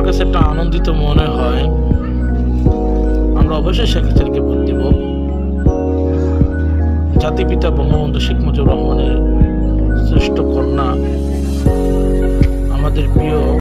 কাছে একটা আনন্দিত মনে হয়। আমরা অবশ্যই শেখ হাসিনাকে ভোট দিব। জাতিপিতা বঙ্গবন্ধু শেখ মুজিবুর রহমানের শ্রেষ্ঠ কন্যা, আমাদের প্রিয়